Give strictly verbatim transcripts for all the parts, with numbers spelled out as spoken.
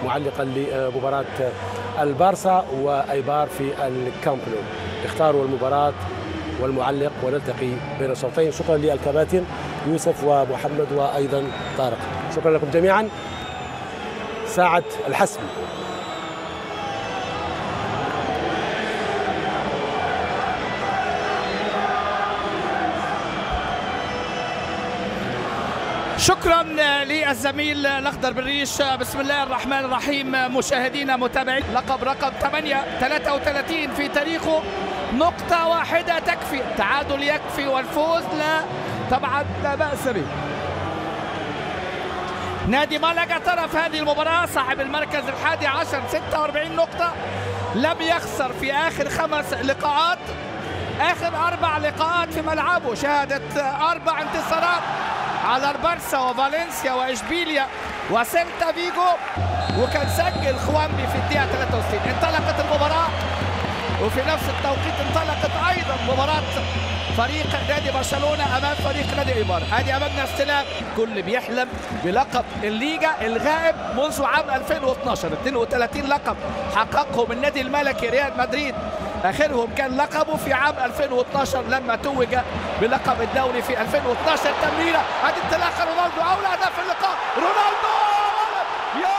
معلقا لمباراة البارسا وأيبار في الكامب نو. اختاروا المباراة والمعلق ونلتقي بين الشوطين. شكرا للكباتن يوسف ومحمد وأيضا طارق. شكرا لكم جميعا. ساعة الحسم. شكرا للزميل الاخضر بالريش. بسم الله الرحمن الرحيم. مشاهدينا متابعين، لقب رقم ثمانية ثلاثة وثلاثين في تاريخه. نقطة واحدة تكفي، التعادل يكفي والفوز لا، طبعا لا بأس به. نادي مالاغا طرف هذه المباراة، صاحب المركز الحادي عشر ستة وأربعين نقطة، لم يخسر في آخر خمس لقاءات. آخر أربع لقاءات في ملعبه شهدت أربع انتصارات على البارسا وفالنسيا وإشبيليا وسيلتا فيجو، وكان سجل خوامبي في الدقيقة ثلاثة وستين. انطلقت المباراة وفي نفس التوقيت انطلقت أيضا مباراة فريق نادي برشلونة أمام فريق نادي إيبار. هذه أمامنا استلام. كل بيحلم بلقب الليجا الغائب منذ عام ألفين واثناشر. اثنين وثلاثين لقب حققهم النادي الملكي ريال مدريد، آخرهم كان لقبه في عام ألفين واثناشر لما توج بلقب الدوري في ألفين واثناشر. تمريرة، هذه انطلاقة رونالدو، أول هدف في اللقاء. رونالدو يا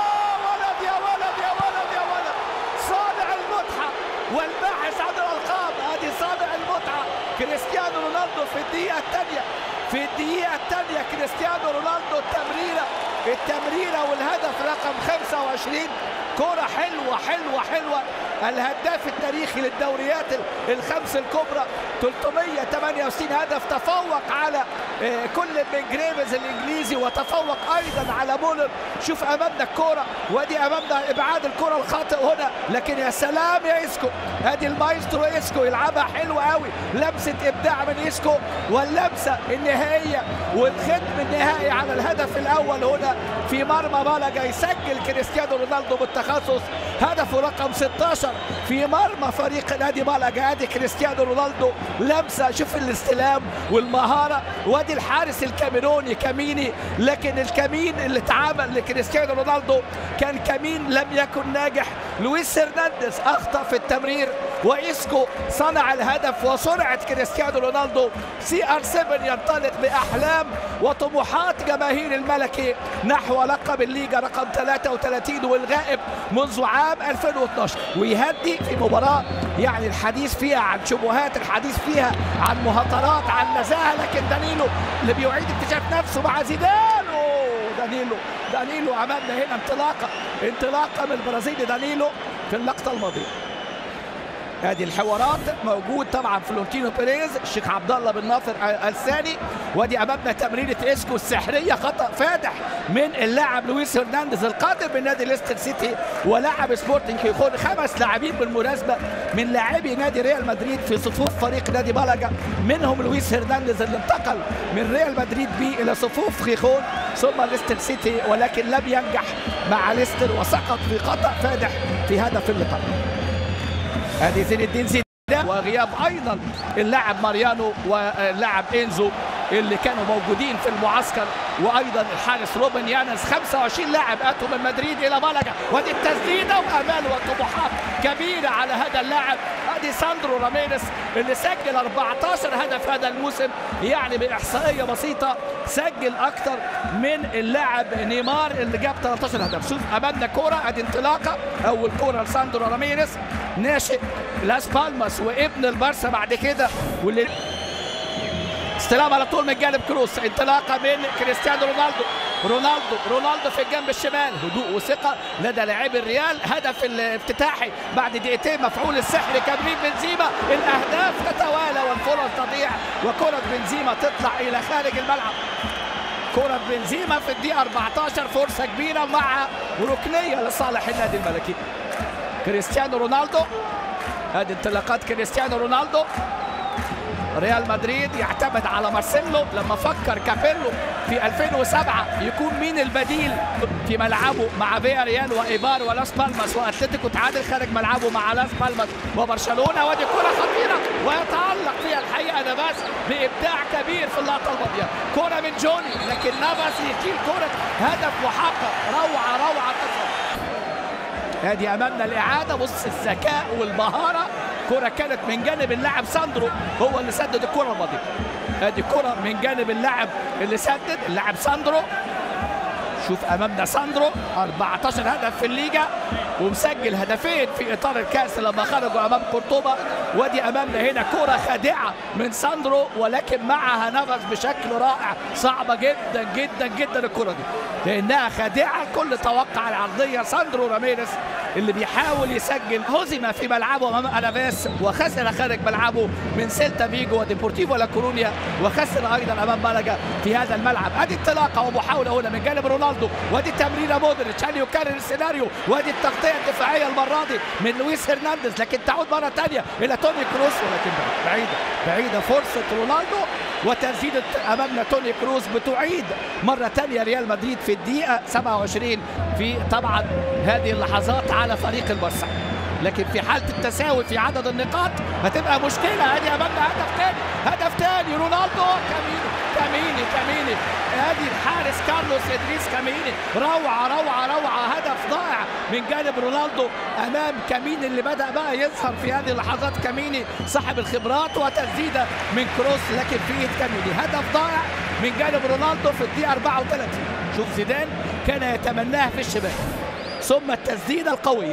ولد يا ولد يا ولد يا ولد، صانع المتعة والباحث عن الألقاب. هذه صانع المتعة كريستيانو رونالدو في الدقيقة الثانية، في الدقيقة الثانية كريستيانو رونالدو التمريرة التمريرة والهدف رقم خمسة وعشرين. كرة حلوة حلوة حلوة. الهداف التاريخي للدوريات الخمس الكبرى، ثلاثمئة وثمانية وستين هدف، تفوق على كل من جريفز الانجليزي وتفوق ايضا على مولر. شوف امامنا الكرة، وادي امامنا ابعاد الكرة الخاطئ هنا، لكن يا سلام يا اسكو، ادي المايسترو اسكو يلعبها حلوة قوي. لمسة ابداع من اسكو، واللمسة النهائية والختم النهائي على الهدف الاول هنا في مرمى مالاغا. يسجل كريستيانو رونالدو بالتخصص هدفه رقم ستة عشر في مرمى فريق نادي مالاغا. ادي كريستيانو رونالدو لمسه، شوف الاستلام والمهاره. وادي الحارس الكاميروني كاميني، لكن الكمين اللي اتعامل لكريستيانو رونالدو كان كمين لم يكن ناجح. لويس هرنانديز اخطا في التمرير، وإسكو صنع الهدف. وسرعه كريستيانو رونالدو. سي ار سبعة ينطلق باحلام وطموحات جماهير الملكي نحو لقب الليجا رقم ثلاثة وثلاثين والغائب منذ عام ألفين واثناشر. ويهدي في مباراة يعني الحديث فيها عن شبهات، الحديث فيها عن مهاترات، عن نزاهة، لكن دانيلو اللي بيعيد اكتشاف نفسه مع زيدان. دانيلو دانيلو امامنا هنا انطلاقة انطلاقة من البرازيلي دانيلو في اللقطة الماضية. هذه الحوارات موجود طبعا فلورنتينو بيريز، الشيخ عبد الله بن ناصر الثاني. وادي امامنا تمريره اسكو السحريه، خطا فادح من اللاعب لويس هرنانديز القادم من نادي ليستر سيتي ولاعب سبورتنج كيخون. خمس لاعبين بالمناسبه من لاعبي نادي ريال مدريد في صفوف فريق نادي مالاغا، منهم لويس هرنانديز اللي انتقل من ريال مدريد بي الى صفوف كيخون ثم ليستر سيتي، ولكن لم ينجح مع ليستر وسقط في خطا فادح في هدف اللقاء. هذه زين الدين زيدان، وغياب ايضا اللاعب ماريانو واللاعب انزو اللي كانوا موجودين في المعسكر، وايضا الحارس روبن يانس. خمسة وعشرين لاعب اتوا من مدريد الى مالاغا، ودي التسديده وامال وطموحات كبيره على هذا اللاعب. ادي ساندرو راميريز اللي سجل أربعة عشر هدف هذا الموسم، يعني باحصائيه بسيطه سجل اكثر من اللاعب نيمار اللي جاب ثلاثة عشر هدف. شوف امامنا كوره، ادي انطلاقه، اول كوره لساندرو راميريز ناشئ لاس بالماس وابن البارسا بعد كده، واللي استلام على طول من جانب كروس. انطلاقه من كريستيانو رونالدو رونالدو رونالدو في الجنب الشمال، هدوء وثقه لدى لاعبي الريال. هدف الافتتاحي بعد دقيقتين، مفعول السحر كريم بنزيما. الاهداف تتوالى والفرص تضيع، وكره بنزيما تطلع الى خارج الملعب. كره بنزيما في الدقيقه أربعة عشر، فرصه كبيره مع ركنيه لصالح النادي الملكي. كريستيانو رونالدو، هذه انطلاقات كريستيانو رونالدو. ريال مدريد يعتمد على مارسيلو لما فكر كابيلو في ألفين وسبعة يكون مين البديل في ملعبه مع فيا ريال وايبار ولاس بالماس، واتلتيكو تعادل خارج ملعبه مع لاس بالماس وبرشلونه. ودي كره خطيره ويتالق فيها الحقيقه نافاس بابداع كبير في اللقطه الماضيه. كره من جوني، لكن نافاس يشيل كره هدف محقق. روعه روعه تصل ادي امامنا الاعاده. بص الذكاء والمهاره، كره كانت من جانب اللاعب ساندرو، هو اللي سدد الكره الماضيه. ادي كره من جانب اللاعب اللي سدد اللاعب ساندرو. شوف امامنا ساندرو أربعتاشر هدف في الليجا ومسجل هدفين في اطار الكاس لما خرجوا امام قرطبه. وادي امامنا هنا كره خادعه من ساندرو ولكن معها نفس بشكل رائع. صعبه جدا جدا جدا الكره دي لانها خادعه. كل توقع العرضيه ساندرو راميريز اللي بيحاول يسجل هزم في ملعبه امام الافيس وخسر خارج ملعبه من سيلتا فيجو وديبورتيفو لا كورونيا وخسر ايضا امام مالاجا في هذا الملعب. ادي انطلاقه ومحاوله هنا من جانب رونالدو، وادي تمريره مودريتش هل يكرر السيناريو، وادي التغطيه الدفاعيه المره دي من لويس هرنانديز لكن تعود مره ثانيه الى توني كروس ولكن بعيده بعيده فرصه رونالدو وتسديده امامنا توني كروس بتعيد مره ثانيه ريال مدريد في الدقيقه سبعة وعشرين في طبعا هذه اللحظات على فريق البارسا. لكن في حاله التساوي في عدد النقاط هتبقى مشكله. ادي امامنا هدف ثاني، هدف ثاني رونالدو كاميني كاميني كاميني ادي الحارس كارلوس ادريس كاميني. روعه روعه روعه، هدف ضائع من جانب رونالدو امام كاميني اللي بدا بقى يظهر في هذه اللحظات. كاميني صاحب الخبرات وتسديده من كروس لكن في ايد كاميني. هدف ضائع من جانب رونالدو في الدقيقه أربعة وثلاثين. شوف زيدان كان يتمناها في الشباك ثم التسديده القويه.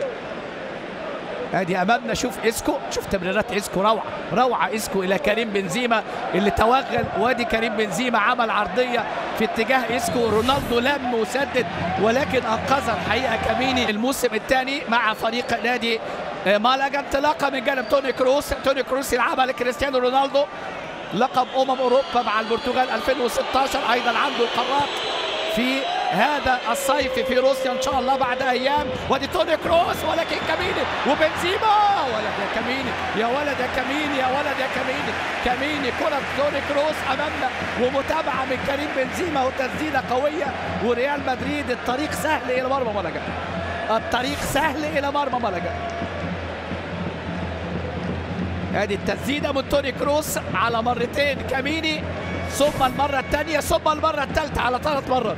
ادي امامنا شوف اسكو، شوف تمريرات اسكو روعه روعه. اسكو الى كريم بنزيما اللي توغل، وادي كريم بنزيما عمل عرضيه في اتجاه اسكو. رونالدو لم وسدد ولكن انقذها الحقيقه كاميني الموسم الثاني مع فريق نادي مالاجا. انطلاقه من جانب توني كروس، توني كروس يلعبها لكريستيانو رونالدو. لقب امم اوروبا مع البرتغال ألفين وستاشر، ايضا عنده القارات في هذا الصيف في روسيا ان شاء الله بعد ايام. وادي توني كروس ولكن كاميني وبنزيما. ولد يا كاميني يا ولد يا كاميني يا ولد يا كاميني كاميني. كره توني كروس امامنا ومتابعه من كريم بنزيما وتسديده قويه. وريال مدريد الطريق سهل الى مرمى مالاجا، الطريق سهل الى مرمى مالاجا. ادي التسديده من توني كروس على مرتين كاميني ثم المره الثانيه ثم المره الثالثه على ثلاث مرات.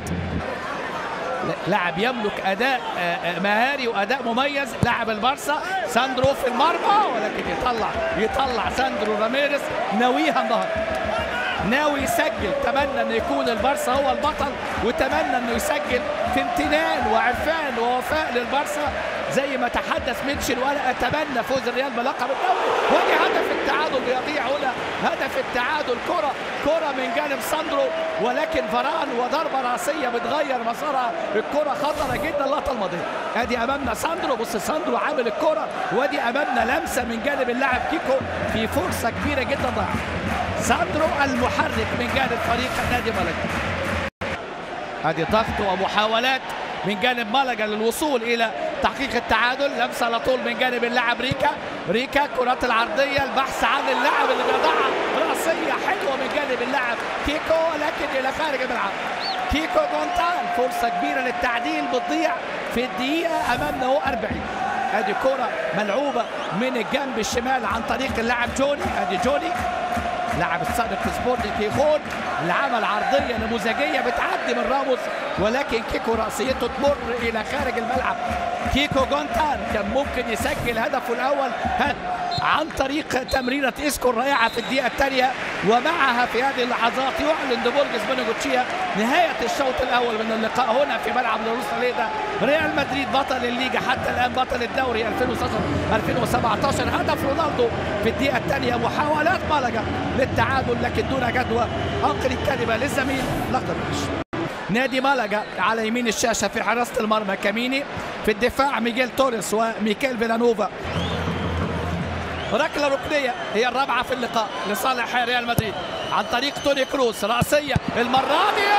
لاعب يملك اداء مهاري واداء مميز. لاعب البارسا ساندرو في المرمى ولكن يطلع يطلع ساندرو راميريز ناويها النهارده، ناوي يسجل. تمنى ان يكون البارسا هو البطل وتمنى انه يسجل في امتنان وعرفان ووفاء للبارسا زي ما تحدث ميتشل. وانا اتمنى فوز الريال بلقب الدوري. ودي هدف التعادل يضيع هنا، هدف التعادل. كره كره من جانب ساندرو ولكن فران وضربه راسيه بتغير مسارها. الكره خطره جدا اللقطه الماضيه. ادي امامنا ساندرو، بص ساندرو عامل الكره. وادي امامنا لمسه من جانب اللاعب كيكو في فرصه كبيره جدا ضاعت. ساندرو المحرك من جانب فريق النادي مالاجا. ادي ضغط ومحاولات من جانب مالاجا للوصول الى تحقيق التعادل. لمسه على طول من جانب اللاعب ريكا. ريكا كرات العرضيه، البحث عن اللاعب اللي بيضعها راسيه حلوه من جانب اللاعب كيكو ولكن الى خارج الملعب. كيكو جونتان فرصه كبيره للتعديل بتضيع في الدقيقه امامنا هو أربعين. ادي كره ملعوبه من الجنب الشمال عن طريق اللاعب جوني. ادي جوني لاعب السابق في سبورتنج كيخون اللي عمل عرضيه نموذجيه بتعدي من راموس ولكن كيكو راسيته تمر الى خارج الملعب. كيكو جونتان كان ممكن يسجل هدفه الاول عن طريق تمريره اسكو الرائعه في الدقيقه الثانيه. ومعها في هذه اللحظات يعلن ديبورجيس بنغوتشيا نهايه الشوط الاول من اللقاء هنا في ملعب لوروساليدا. ريال مدريد بطل الليجا حتى الان، بطل الدوري ألفين وستاشر ألفين وسبعتاشر. هدف رونالدو في الدقيقه الثانيه. محاولات مالاجا للتعادل لكن دون جدوى. انقل الكلمه للزميل لقب نادي مالاجا على يمين الشاشه في حراسه المرمى كاميني، في الدفاع ميغيل توريس وميكيل فيلانوفا. ركله ركنيه هي الرابعه في اللقاء لصالح ريال مدريد عن طريق توني كروس. راسيه المره دي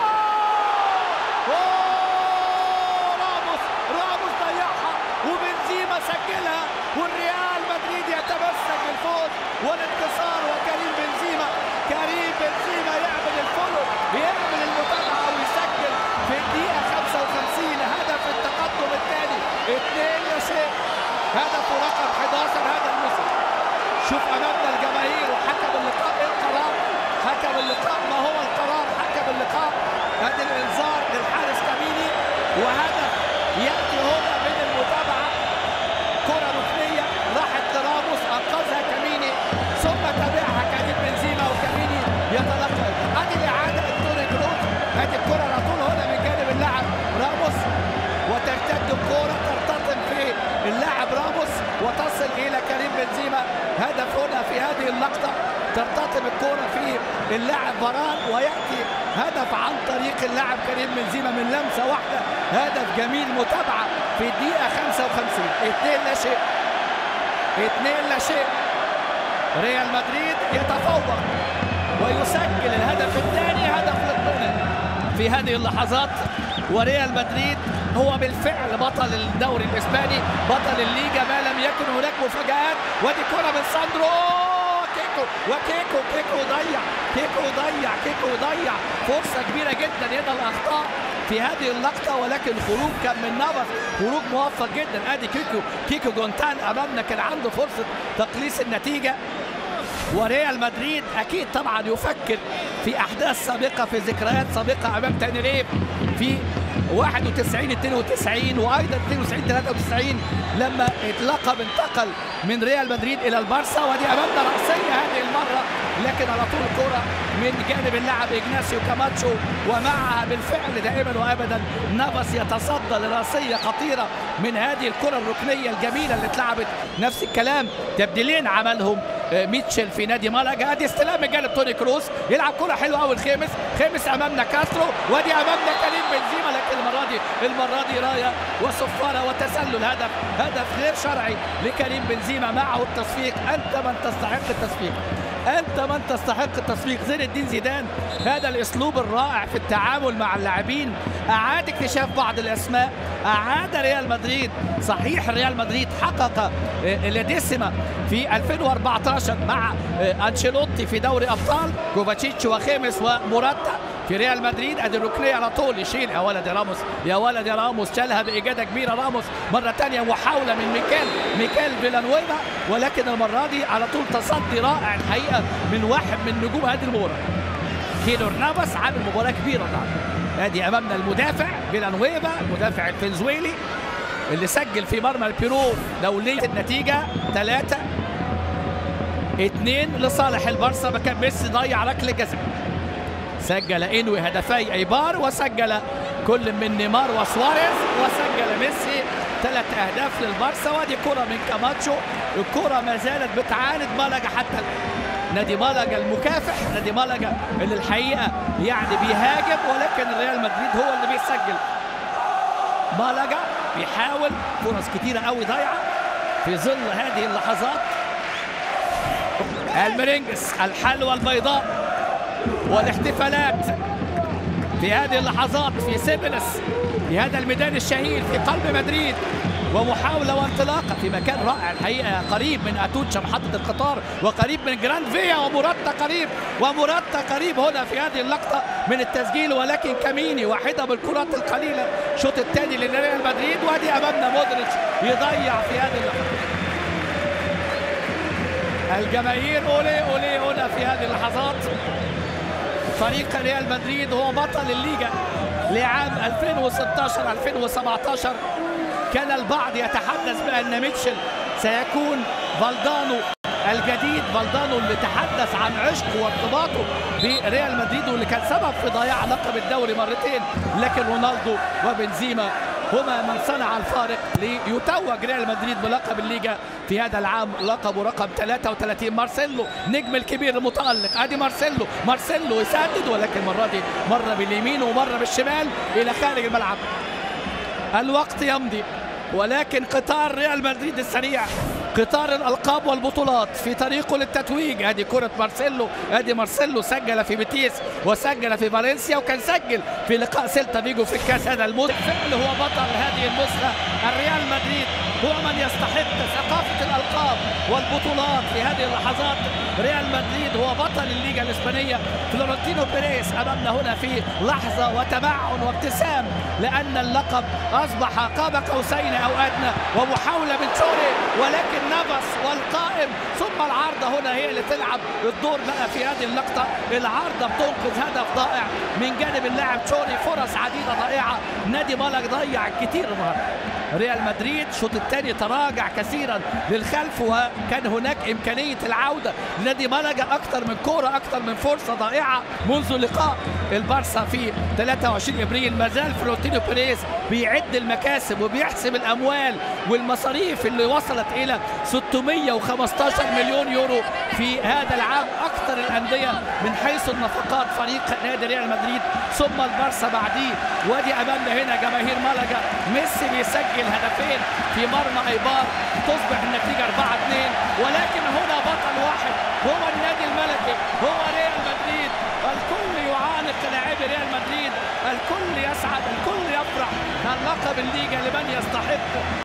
راموس راموس ضيعها وبنزيما سجلها والريال مدريد يتمسك بالفوز والانتصار. وكريم بنزيما كريم بنزيما يعمل الفولو يعمل المتابعه ويسجل في الدقيقه خمسة وخمسين هدف التقدم الثاني اثنين لشيء. هدف رقم حداشر هذا الموسم. شوف امامنا الجماهير وحكم اللقاء ايه القرار. حكم اللقاء ما هو القرار. حكم اللقاء ادي الانذار للحارس كاميني وهدف ياتي هنا من المتابعه اللقطة. ترتطم الكرة في اللاعب فاران ويأتي هدف عن طريق اللاعب كريم بنزيما من لمسة واحدة. هدف جميل، متابعة في الدقيقة خمسة وخمسين. اثنين لا شيء، اثنين لا شيء. ريال مدريد يتفوق ويسجل الهدف الثاني، هدف للدنيا في هذه اللحظات. وريال مدريد هو بالفعل بطل الدوري الاسباني، بطل الليجا، ما لم يكن هناك مفاجآت. ودي كرة من ساندرو كيكو، وكيكو كيكو ضيع، كيكو ضيع، كيكو ضيع فرصة كبيرة جدا. يدا الأخطاء في هذه اللقطة، ولكن الخروج كان من نافاس، خروج موفق جدا. ادي كيكو، كيكو جونتان امامنا كان عنده فرصة تقليص النتيجة. وريال مدريد اكيد طبعا يفكر في احداث سابقة، في ذكريات سابقة امام تنريف في واحد وتسعين اثنين وتسعين وايضا اثنين وتسعين ثلاثة وتسعين لما اللقب انتقل من ريال مدريد الى البارسا. ودي امامنا رأسية هذه المرة، لكن على طول الكرة من جانب اللاعب إجناسيو كاماتشو، ومعها بالفعل دائما وابدا نافاس يتصدى لرأسية خطيرة من هذه الكرة الركنية الجميلة اللي اتلعبت. نفس الكلام، تبديلين عملهم ميتشل في نادي مالاجا. ادي استلام من جانب توني كروس، يلعب كرة حلوة قوي الخامس، خامس امامنا كاسترو، ودي امامنا كريم بنزيما، لكن المرة دي المرة دي راية وصفارة وتسلل. هدف هدف غير شرعي لكريم بنزيما، معه التصفيق. انت من تستحق التصفيق، انت من تستحق التصفيق. زين الدين زيدان هذا الاسلوب الرائع في التعامل مع اللاعبين، اعاد اكتشاف بعض الاسماء، اعاد ريال مدريد. صحيح ريال مدريد حقق الديسيما في ألفين وأربعة عشر مع انشيلوتي في دوري ابطال، كوفاتشيتش وخامس ومراتا في ريال مدريد. ادي الركنيه على طول يشيل، يا ولد يا راموس، يا ولد يا راموس، شالها باجاده كبيره راموس. مره ثانيه محاوله من ميكال ميكال فيلانويفا، ولكن المره دي على طول تصدي رائع الحقيقه من واحد من نجوم هذه المباراه. كيلور نافاس عامل مباراه كبيره طبعا. ادي امامنا المدافع فيلانويفا، المدافع الفنزويلي اللي سجل في مرمى البيرو دولية. النتيجة ثلاثة اثنين لصالح البارسا. مكان ميسي ضيع ركلة جزاء، سجل انوي هدفي ايبار، وسجل كل من نيمار وسواريز، وسجل ميسي ثلاث اهداف للبارسا. ودي كرة من كاماتشو، الكرة ما زالت بتعاند مالاجا حتى نادي مالاجا المكافح، نادي مالاجا اللي الحقيقة يعني بيهاجم، ولكن ريال مدريد هو اللي بيسجل. مالاجا بيحاول، فرص كتيرة قوي ضايعة في ظل هذه اللحظات. المرينجس، الحلوى البيضاء والاحتفالات في هذه اللحظات في سيبلس، في هذا الميدان الشهير في قلب مدريد، ومحاولة وانطلاقة في مكان رائع الحقيقة، قريب من أتوتشا محطة القطار، وقريب من جراند فيا، ومراتا قريب، ومراتا قريب هنا في هذه اللقطة من التسجيل. ولكن كاميني واحدة بالكرات القليلة، الشوط الثاني لريال مدريد. وادي أمامنا مودريتش يضيع في هذه اللحظة. الجماهير أولي أولي هنا في هذه اللحظات. فريق ريال مدريد هو بطل الليجا لعام ألفين وستة عشر ألفين وسبعة عشر. كان البعض يتحدث بأن ميتشل سيكون فالدانو الجديد، فالدانو اللي تحدث عن عشقه وارتباطه بريال مدريد، واللي كان سبب في ضياع لقب الدوري مرتين. لكن رونالدو وبنزيما هما من صنع الفارق ليتوج ريال مدريد بلقب الليجا في هذا العام، لقبه رقم ثلاثة وثلاثين. مارسيلو نجم الكبير المتألق، ادي مارسيلو، مارسيلو يسدد، ولكن المرة دي مرة باليمين ومرة بالشمال الى خارج الملعب. الوقت يمضي، ولكن قطار ريال مدريد السريع، قطار الألقاب والبطولات في طريقه للتتويج. ادي كرة مارسيلو، ادي مارسيلو سجل في بيتيس وسجل في فالنسيا، وكان سجل في لقاء سيلتا فيجو في الكاس هذا الموسم. بالفعل هو بطل هذه النسخة. الريال مدريد هو من يستحق ثقافة الألقاب والبطولات في هذه اللحظات. ريال مدريد هو بطل الليجا الإسبانية. فلورنتينو بيريز أمامنا هنا في لحظة وتمعن وابتسام، لأن اللقب أصبح قاب قوسين أو أدنى، ومحاولة من تشوري، ولكن نافاس والقائم ثم العارضة هنا هي اللي تلعب الدور بقى في هذه اللقطة. العارضة بتنقذ هدف ضائع من جانب اللاعب تشوري. فرص عديدة ضائعة، نادي مالاجا ضيع كتير النهارده. ريال مدريد. الشوط الثاني تراجع كثيرا للخلف، وكان هناك إمكانية العودة لنادي مالاجا. أكثر من كورة، أكثر من فرصة ضائعة منذ لقاء البارسا في ثلاثة وعشرين ابريل. ما زال فلورنتينو بيريز بيعد المكاسب وبيحسب الأموال والمصاريف اللي وصلت إلى ستمائة وخمسة عشر مليون يورو في هذا العام، أكثر الأندية من حيث النفقات فريق نادي ريال مدريد، ثم البارسا بعديه. وادي أمامنا هنا جماهير مالاجا، ميسي بيسجل هدفين في مرمى ايبار، تصبح النتيجة أربعة اثنين. ولكن هنا بطل واحد هو النادي الملكي، هو ريال مدريد. الكل يعانق لاعبي ريال مدريد، الكل يسعد، الكل يفرح. اللقب الليجا لمن يستحق.